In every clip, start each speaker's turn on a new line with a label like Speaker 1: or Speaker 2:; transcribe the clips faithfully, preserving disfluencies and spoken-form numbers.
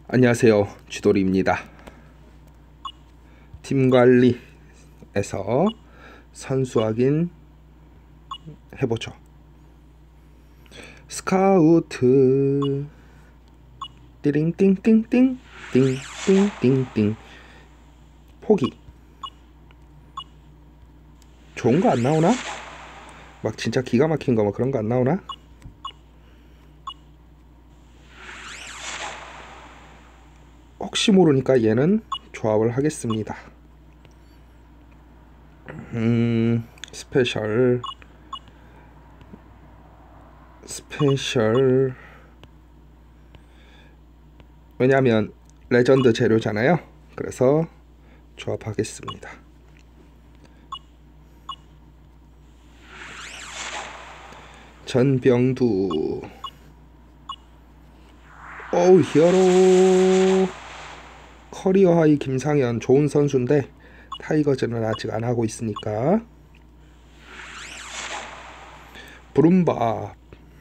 Speaker 1: 안녕하세요, 쥐돌이입니다. 팀관리에서 선수 확인 해보죠. 스카우트 띠링띵띵띵 띵띵띵띵 포기. 좋은 거 안 나오나? 막 진짜 기가 막힌 거 막 그런 거 안 나오나? 혹시 모르니까 얘는 조합을 하겠습니다. 음, 스페셜 스페셜 왜냐하면 레전드 재료잖아요. 그래서 조합하겠습니다. 전병두 오우 히어로 커리어 하이 김상현 좋은 선수인데 타이거즈는 아직 안 하고 있으니까. 브룸밥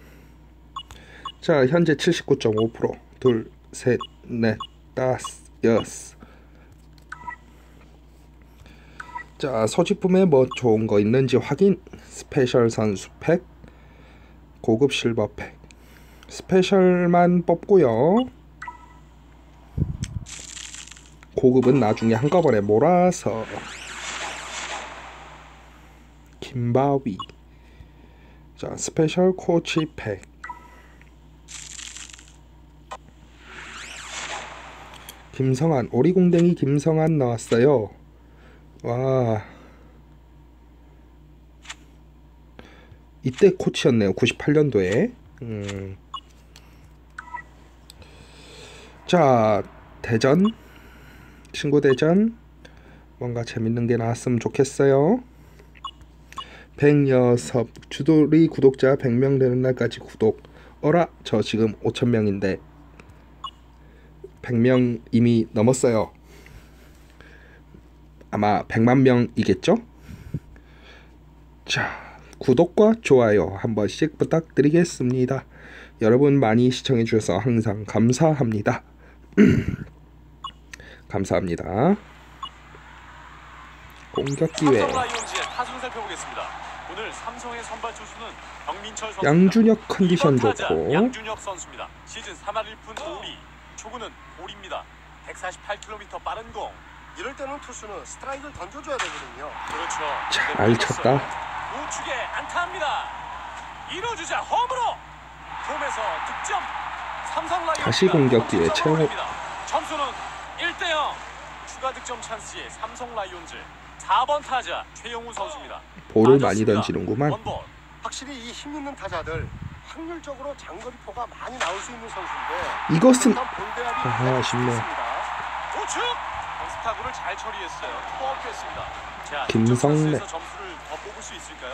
Speaker 1: 자 현재 칠십구 점 오 퍼센트 둘, 셋, 넷, 다섯, 여섯. 자 소지품에 뭐 좋은 거 있는지 확인. 스페셜 선수 팩, 고급 실버 팩. 스페셜만 뽑고요. 고급은 나중에 한꺼번에 몰아서. 김바위. 자 스페셜 코치 팩. 김성한 오리공댕이 김성한 나왔어요. 와 이때 코치였네요. 구십팔 년도에. 음. 자 대전 친구 대전 뭔가 재밌는 게 나왔으면 좋겠어요. 백여섭 주돌이 구독자 백 명 되는 날까지 구독. 어라 저 지금 오천 명인데 백 명 이미 넘었어요. 아마 백만 명이겠죠? 자 구독과 좋아요 한 번씩 부탁드리겠습니다. 여러분 많이 시청해 주셔서 항상 감사합니다. 감사합니다. 공격 기회.
Speaker 2: 오늘 삼성의 선발 투수는 박민철 선수.
Speaker 1: 양준혁 컨디션 좋고.
Speaker 2: 양준혁 선수입니다. 시즌 삼 할 일 푼 오 리. 초구는 볼입니다. 백사십팔 킬로미터 빠른 공.
Speaker 3: 이럴 때는 투수는 스트라이크를 던져줘야 되거든요.
Speaker 2: 그렇죠.
Speaker 1: 잘 쳤다.
Speaker 2: 우측에 안타합니다. 이루 주자 홈으로. 홈에서 득점. 삼성 라이온즈가
Speaker 1: 다시 공격 기회 채워.
Speaker 2: 점수는 일 대 영. 추가 득점 찬스에 삼성 라이온즈 사 번 타자 최영우 선수입니다.
Speaker 1: 볼을 많이 던지는구만.
Speaker 3: 원볼. 확실히 이 힘 있는 타자들 확률적으로 장거리포가 많이 나올 수 있는 선수인데
Speaker 1: 이것은
Speaker 3: 아,
Speaker 1: 아쉽네.
Speaker 2: 우측 스타구를 잘 처리했어요. 투아웃됐습니다. 자,
Speaker 1: 김성래
Speaker 2: 점수를 더 뽑을 수 있을까요?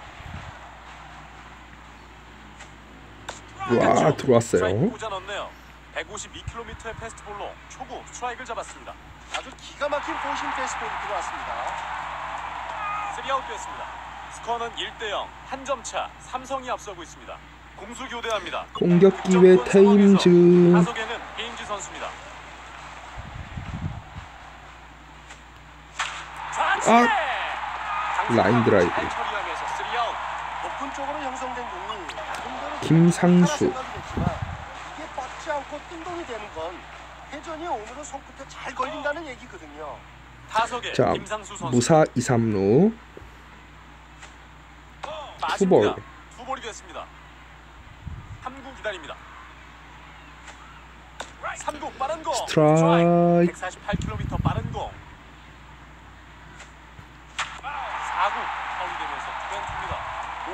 Speaker 1: 와 들어왔어요.
Speaker 2: 백오십이 킬로미터의 패스트볼로 초구 스트라이크를 잡았습니다.
Speaker 3: 아주 기가 막힌 포신 패스트볼이 들어왔습니다.
Speaker 2: 쓰리 아웃 됐습니다. 스코어는 일 대 영. 한 점 차. 삼성이 앞서고 있습니다. 공수 교대합니다.
Speaker 1: 공격 기회 테임즈.
Speaker 2: 타석에는 헤인즈 선수입니다.
Speaker 1: 아 라인 드라이브.
Speaker 3: 높은 쪽으로 형성된 공이
Speaker 1: 김상수.
Speaker 3: 이게 뻗지 않고 뜬동이 되는 건 회전이 오늘은 손끝에 잘 걸린다는 얘기거든요.
Speaker 2: 타석에
Speaker 1: 자
Speaker 2: 김상수 선수.
Speaker 1: 무사 이, 삼 루. 투볼.
Speaker 2: 투볼이 됐습니다. 삼 구 기다립니다. 삼 구 빠른 공.
Speaker 1: 스트라이크.
Speaker 2: 백사십팔 킬로미터 빠른 공. 사 구 파울이 되면서 투벤투입니다. 오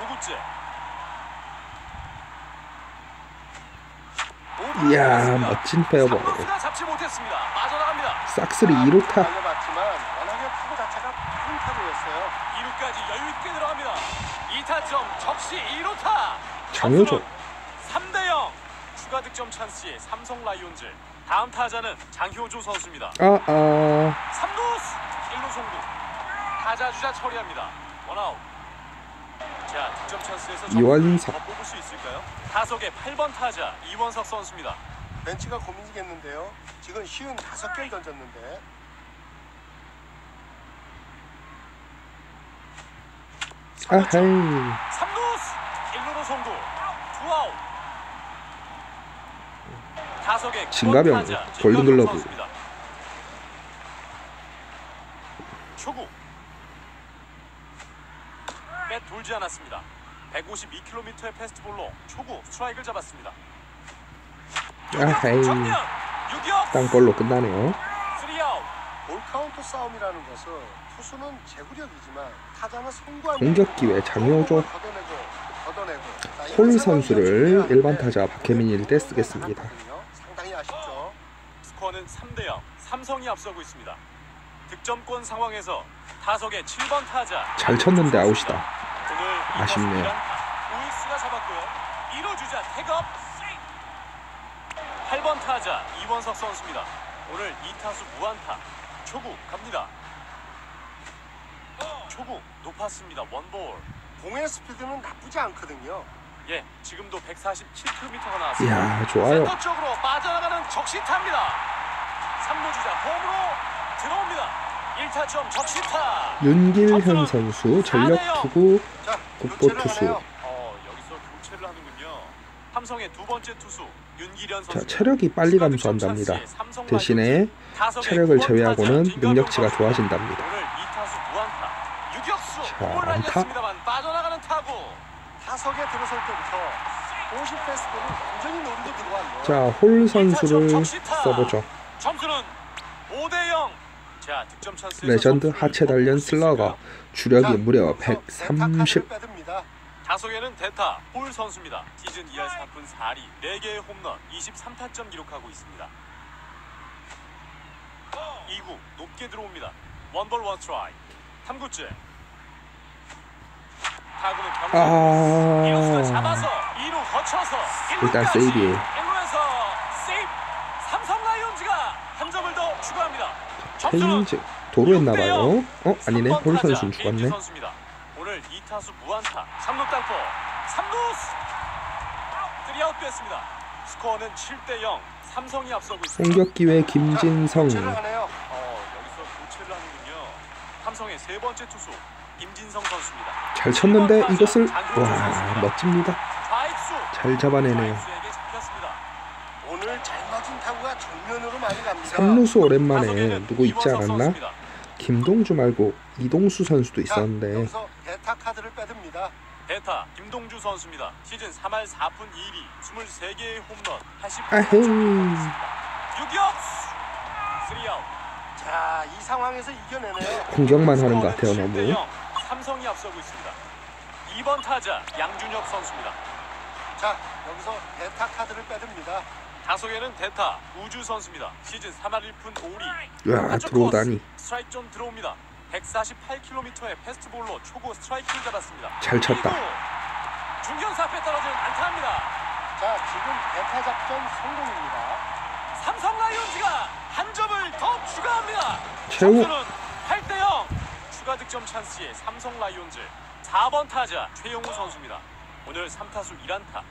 Speaker 2: 구째.
Speaker 1: 이야 멋진 페어볼.
Speaker 2: 잡지 못했습니다. 빠져나갑니다.
Speaker 1: 싹쓸이 이 루타.
Speaker 3: 달려봤지만 워낙에 타구 자체가 큰 타구였어요.
Speaker 2: 이 루까지 여유 있게 들어갑니다. 이 타점 적시 이 루타.
Speaker 1: 장효조.
Speaker 2: 삼 대 영. 추가 득점 찬스에 삼성 라이온즈. 다음 타자는 장효조 선수입니다.
Speaker 1: 아아.
Speaker 2: 삼 루수 일 루 송구. 타자 주자 처리합니다. 원아웃. 자, 득점 찬스에서
Speaker 1: 이원석.
Speaker 2: 더 뽑을 수 있을까요? 타석의 팔 번 타자 이원석 선수입니다.
Speaker 3: 벤치가 고민이겠는데요. 지금 쉬운 다섯 개를 던졌는데.
Speaker 1: 아하이.
Speaker 2: 삼루수 일루로 송구 투아웃. 타석의
Speaker 1: 진가병 골든글러브.
Speaker 2: 초구 빼 돌지 않았습니다. 백오십이 킬로미터의 패스트볼로 초구 스트라이크를 잡았습니다.
Speaker 1: 아하이.
Speaker 2: 정면 유격
Speaker 1: 땅볼로 끝나네요.
Speaker 2: 쓰리아웃.
Speaker 3: 볼 카운트 싸움이라는 것은 투수는 제구력이지만 타자는 송구한
Speaker 1: 공격 기회 장효조. 홀 선수를 일반 타자 박혜민일 때 쓰겠습니다.
Speaker 3: 상당히 아쉽죠.
Speaker 2: 스코어는 삼 대 영. 삼성이 앞서고 있습니다. 득점권 상황에서 타석의 칠 번 타자
Speaker 1: 잘 쳤는데 아웃이다.
Speaker 2: 오늘
Speaker 1: 아쉽네요.
Speaker 2: 우익수가 잡았고요. 일 루 주자 태업. 팔 번 타자 이원석 선수입니다. 오늘 이 타수 무안타. 초구 갑니다. 초구 높았습니다. 원볼.
Speaker 3: 공의 스피드는 나쁘지 않거든요.
Speaker 2: 예, 지금도 백사십칠 킬로미터가 나왔습니다.
Speaker 1: 이야, 좋아요.
Speaker 2: 센터 쪽으로 빠져나가는 적시타입니다. 삼 루 주자 홈으로 들어옵니다. 일 타점 적시타.
Speaker 1: 윤길현 선수 전력 투구
Speaker 3: 자,
Speaker 1: 국보
Speaker 3: 교체를
Speaker 1: 투수.
Speaker 3: 하네요.
Speaker 2: 어, 여기서 교체를 하는군요. 삼성의 두 번째 투수 윤기련
Speaker 1: 자,
Speaker 2: 선수.
Speaker 1: 체력이 빨리 감소한답니다. 대신에 체력을 제외하고는 능력치가 좋아진답니다.
Speaker 2: 오늘 이 타수 무안타. 유격수
Speaker 1: 자,
Speaker 2: 공을
Speaker 1: 안타.
Speaker 2: 날렸습니다만 빠져나가는 타구.
Speaker 3: 타석에 들어설 때부터 오십 패스트볼을 완전히 노리고 들어왔네요.
Speaker 1: 자, 홀 선수를 써보죠.
Speaker 2: 점수는 오 대 영. 자, 득점 찬스.
Speaker 1: 레전드 하체 단련 슬러거. 주력이 무려 백삼십.
Speaker 2: 타석에는 대타 홀 선수입니다. 시즌 이 할 사 푼 사 리 네 개의 홈런 이십삼 타점 기록하고 있습니다. 이 구 높게 들어옵니다. 원볼 원스트라이크. 삼 구째. 타구는 병.
Speaker 1: 아.
Speaker 2: 이루수가 잡아서 이 루 거쳐서
Speaker 1: 일단 세이브예요.
Speaker 2: 일 루에서 세이브. 삼성 라이온즈가 한 점을 더 추가합니다.
Speaker 1: 페인즈 도루했나봐요. 어? 아니네. 홀 선수는 죽었네.
Speaker 2: 오늘 이 타수 무안타. 삼 루 땅볼. 삼 루수 쓰리아웃 됐습니다. 스코어는 칠 대 영. 삼성이 앞서고 있습니다.
Speaker 1: 공격 기회 김진성.
Speaker 3: 교체를 하네요.
Speaker 2: 어, 여기서 교체를 하는군요. 삼성의 세 번째 투수 김진성 선수입니다.
Speaker 1: 잘 쳤는데 이것을 와, 멋집니다.
Speaker 2: 좌익수.
Speaker 1: 잘 잡아내네요.
Speaker 2: 좌익수에게 잡혔습니다.
Speaker 3: 오늘 잘 맞은 타구가 정면으로 많이 갑니다.
Speaker 1: 삼루수 오랜만에
Speaker 2: 타석에는
Speaker 1: 누구 있지
Speaker 2: 이원석
Speaker 1: 않았나?
Speaker 2: 선수입니다.
Speaker 1: 김동주 말고 이동수 선수도
Speaker 3: 자,
Speaker 1: 있었는데.
Speaker 3: 여기서 대타 카드를 빼듭니다.
Speaker 2: 대타 김동주 선수입니다. 시즌 삼 할 사 푼 일 리 이십삼 개의 홈런 팔십
Speaker 1: 아헤이.
Speaker 2: 유격수 쓰리아웃.
Speaker 3: 자, 이 상황에서 이겨내네요.
Speaker 1: 공격만 하는 것 같아요.
Speaker 2: 칠 대
Speaker 1: 너무.
Speaker 2: 영. 삼성이 앞서고 있습니다. 이 번 타자 양준혁 선수입니다.
Speaker 3: 자, 여기서 대타 카드를 빼듭니다.
Speaker 2: 타석에는 대타 우주 선수입니다. 시즌 삼 할 일 푼 오 리.
Speaker 1: 야,
Speaker 2: 한쪽
Speaker 1: 들어오다니.
Speaker 2: 코스, 스트라이크 좀 들어옵니다. 백사십팔 킬로미터의 패스트볼로 초구 스트라이크를 잡았습니다.
Speaker 1: 잘 쳤다.
Speaker 2: 중견수 앞에 떨어지는 안타입니다.
Speaker 3: 자, 지금 대타 작전 성공입니다.
Speaker 2: 삼성 라이온즈가 한 점을 더 추가합니다.
Speaker 1: 최후.
Speaker 2: 점수는 팔 대 영. 추가 득점 찬스의 삼성 라이온즈. 사 번 타자 최용우 선수입니다. 오늘 삼 타수 일 안타.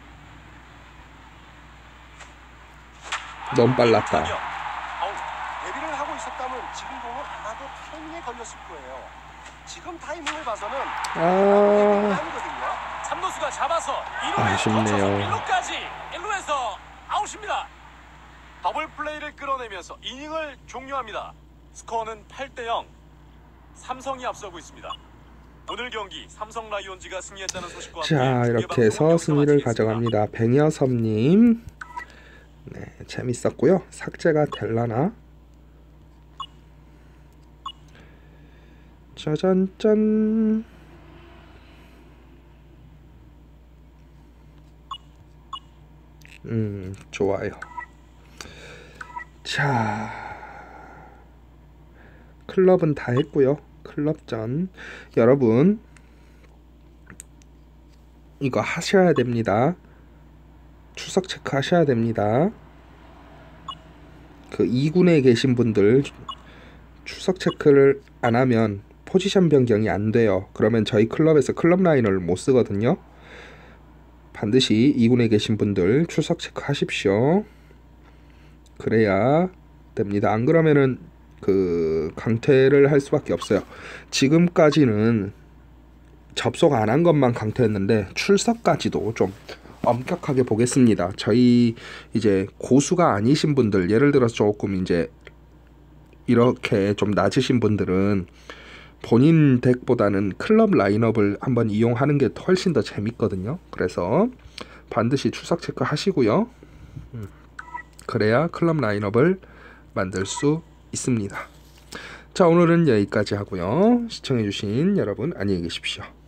Speaker 1: 너무 빨랐다.
Speaker 2: 아웃.
Speaker 3: 데뷔를 하고 있었다면 지금 공은 아마도 타이밍에 걸렸을 거예요. 지금 타이밍을 봐서는
Speaker 1: 아,
Speaker 3: 아니거든요.
Speaker 2: 삼 루수가 잡아서 이 루에
Speaker 1: 아쉽네요.
Speaker 2: 거쳐서 일 루까지 일 루에서 아웃입니다. 더블 플레이를 끌어내면서 이닝을 종료합니다. 스코어는 팔 대 영. 삼성이 앞서고 있습니다. 오늘 경기 삼성 라이온즈가 승리했다는 소식과 함께
Speaker 1: 자, 이렇게 해서 승리를 가져갑니다. 백여섭님. 네, 재밌었고요. 삭제가 될라나? 짜잔짠. 음, 좋아요. 자, 클럽은 다 했고요. 클럽전 여러분 이거 하셔야 됩니다. 추석 체크 하셔야 됩니다. 그 이 군에 계신 분들 추석 체크를 안 하면 포지션 변경이 안 돼요. 그러면 저희 클럽에서 클럽 라인을 못 쓰거든요. 반드시 이 군에 계신 분들 추석 체크 하십시오. 그래야 됩니다. 안 그러면은 그 강퇴를 할 수밖에 없어요. 지금까지는 접속 안 한 것만 강퇴했는데 출석까지도 좀 엄격하게 보겠습니다. 저희 이제 고수가 아니신 분들, 예를 들어서 조금 이제 이렇게 좀 낮으신 분들은 본인 덱보다는 클럽 라인업을 한번 이용하는 게 훨씬 더 재밌거든요. 그래서 반드시 출석 체크 하시고요. 음, 그래야 클럽 라인업을 만들 수 있습니다. 자, 오늘은 여기까지 하고요. 시청해주신 여러분 안녕히 계십시오.